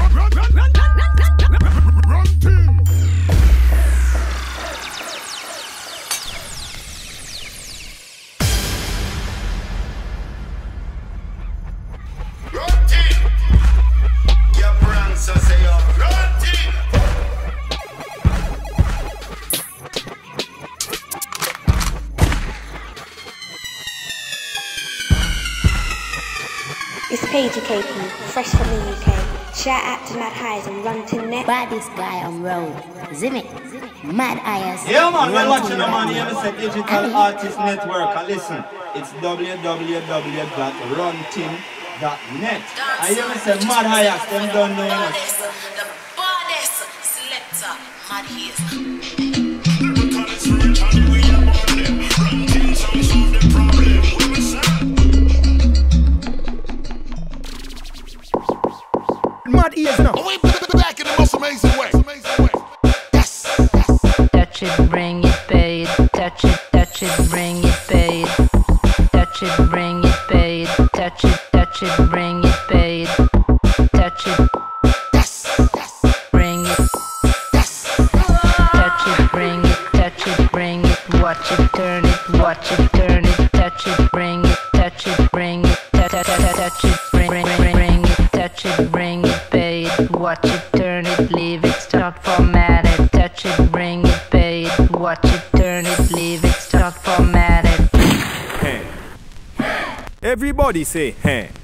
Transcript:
It's Paige KP, fresh from the UK. Shout out to Mad Highs and RUNTIN-Tube. By this guy on road. Zimmy. Mad Highs. Yeah man, we're watching the man here. It's a Digital Artist Network. And listen, it's www.runtin.net. And you say Mad Highs, them don't know it. The baddest selector, Mad Highs. Mad ears now. We back in the most amazing way. Yes. Touch it, bring it, paid. Touch it, bring it, paid. Touch it, bring it, paid. Touch it, bring it, paid. Touch it. Yes. Bring it. Yes. Touch it, bring it, bring it. Watch it, turn it, watch it, turn it. Touch it, bring it, bring it. Touch it, bring it. Touch it, bring it, paid. Watch it, turn it, leave it, start formatted. Touch it, bring it, paid. Watch it, turn it, leave it, start formatted. Everybody say, hey.